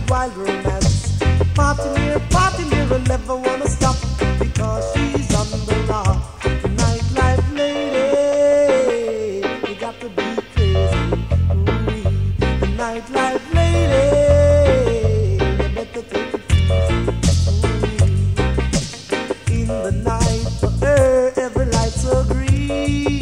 and wild romance. Party near, and never wanna stop because she's on the rock. Nightlife lady, you got to be crazy. Ooh-wee. The nightlife lady, you better take it easy. Ooh-wee. In the night for her, every light's so green.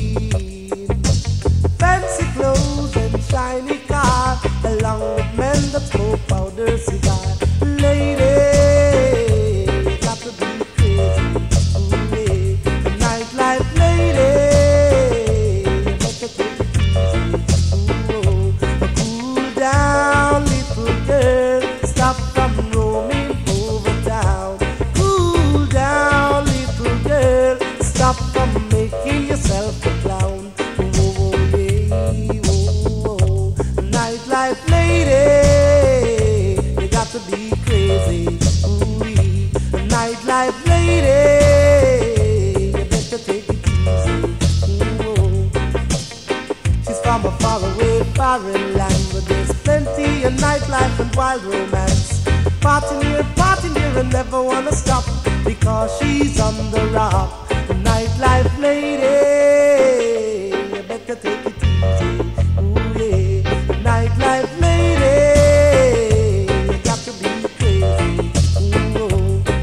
Fancy clothes and shiny car, along with men that smoke powder cigar. Lady, you got to be crazy. Ooh, yeah. The nightlife lady, you better take it easy. Ooh, cool down, little girl, stop from roaming over town. Cool down, little girl, stop from making yourself a clown. Oh, yeah, oh, nightlife lady, you got to be crazy. Ooh-wee. Nightlife lady, you better take it easy. Ooh. She's from a faraway foreign land where there's plenty of nightlife and wild romance. Party near, and never wanna stop because she's on the rock. Nightlife lady, you better take it easy. Ooh, yeah. Nightlife lady, you got to be crazy. Ooh.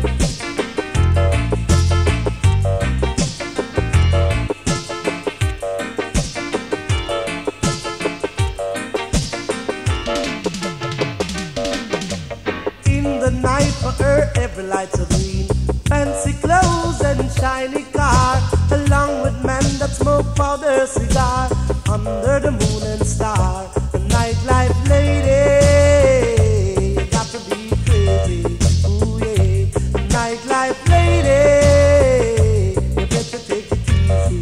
In the night for her, every light's a green. Fancy clothes and shiny car, along with men that smoke powder cigar. Under the moon and star, the nightlife lady, you got to be crazy. Ooh, yeah. The nightlife lady, you better take it easy.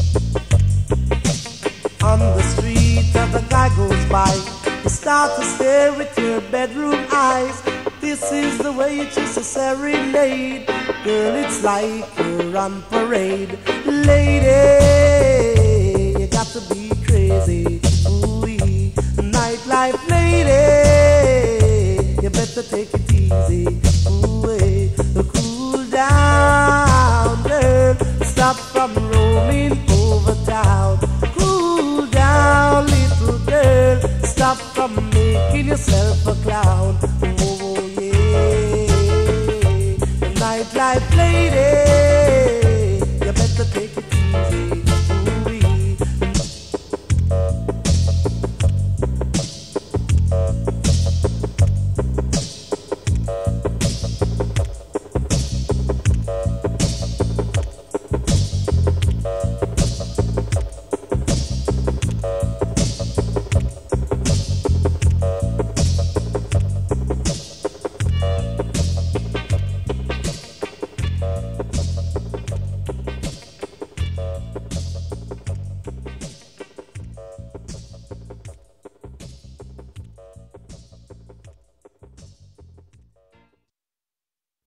On the street, as a guy goes by, you start to stare with your bedroom eyes. This is the way you choose a serenade. Girl, it's like you're on parade. Lady, you got to be crazy. Ooh-wee. Nightlife lady, you better take it easy. Ooh-wee. Cool down, girl, stop from roaming over town. Cool down, little girl, stop from making yourself a clown. Oh, yeah. The nightlife lady,